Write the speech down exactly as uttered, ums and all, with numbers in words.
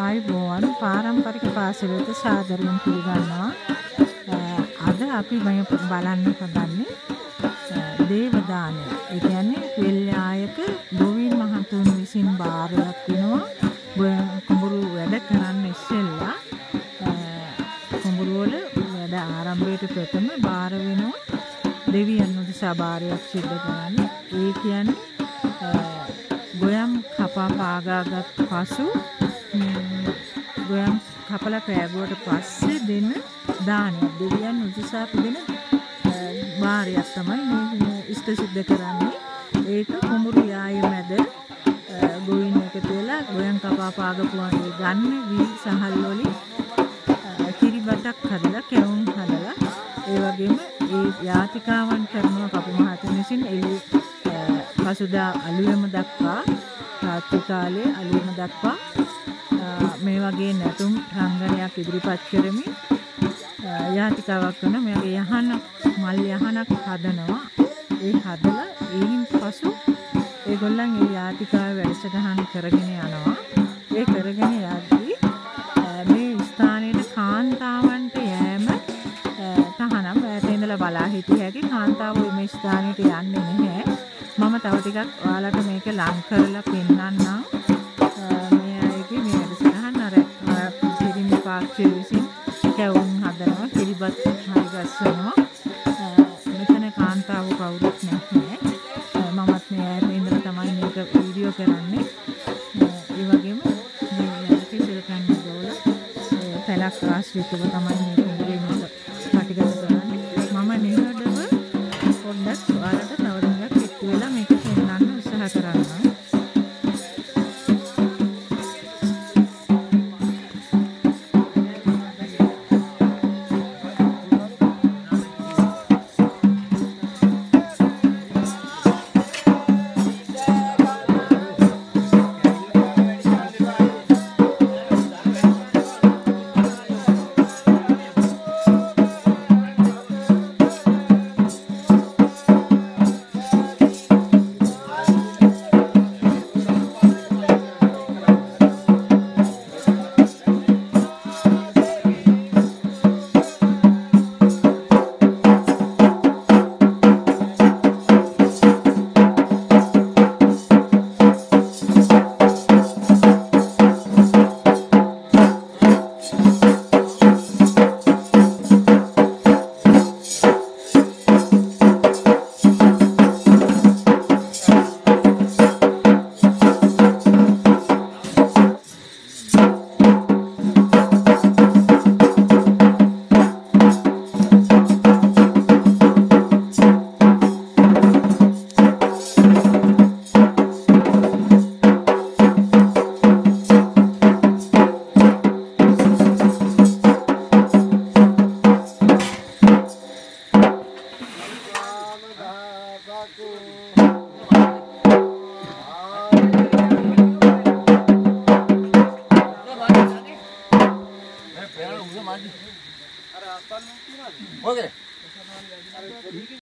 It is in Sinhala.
ආයුබෝවන් පාරම්පරික පාසලට සාදරයෙන් පිළිගන්නවා. අද අපි මේ බලන්න හදන්නේ දේවදානය. ඒ කියන්නේ වෙල්යායක ගෝවින් මහතුන් විසින් බාරයක් වෙනවා. කුඹුරු වැඩ කරන්න ඉස්සෙල්ලා කුඹුරු වල වැඩ ආරම්භයට ප්‍රථම බාර වෙනවා. දෙවියන් උදෙසා බාරයක් සිද්ධ කරන්න. ඒ කියන්නේ ගොයම් කපා පාගාගත් පසු ගොයම් කපලා පෑගුවට පස්සේ දෙන දානය දෙවියන් උදෙසා දෙන බාරයක් තමයි මේ ඉෂ්ට සිද්ධ කරන්නේ. ඒක කුඹුරු යාය මැද ගොවින් එකතු වෙලා ගොයම් කපා පාගපුවාන් ගන්න වී සහල් වලින් කිරිබතක් හදලා කැවුම් හදලා ඒ වගේම ඒ යාතිකාවන් කරන කපු මහතුන් විසින් එළි පසුදා අලුයම දක්වා රාත්‍රී කාලයේ අලුයම දක්වා මේ වගේ නැටුම් රංගනයක් ඉදිරිපත් කරමින් යාතිකාවක් කරන මේ යහන මල් යහනක් හදනවා. ඒ හදලා ඒකින් පසු ඒගොල්ලන් ඒ යාතිකාව වැඩසටහන් කරගෙන යනවා. ඒ කරගෙන යද්දී මේ ස්ථානයේ කාන්තාවන්ට යෑම තහනම් ඈත ඉඳලා බලා හිටිය හැකි. කාන්තාවෝ මේ ස්ථානෙට යන්නේ නැහැ. මම තව ටිකක් ඔයාලට මේක ලං කරලා පෙන්නන්නම්. මේ අයගේ මේ වැඩසටහන අර පිරිමි පාක්ෂිය විසින් කැවුම් හදනවා, කිරිබත් හරි ගස්සනවා. මෙතන කාන්තාවෝ කවුරුත් නැහැ. මමත් මේ ඈත ඉඳලා තමයි මේක වීඩියෝ කරන්නේ. ඒ වගේම මේ කිසිල කන්නේ දෝල පැලක් ආශ්‍රිතව තමයි මේ කුඹුරේ මේක කටිගත කරන්නේ. මම නිහඬව පොඩ්ඩක් ඔයාලට තව ටිකක් එක්ක වෙලා මේක පෙන්නන්න උත්සාහ කරනවා. Oke.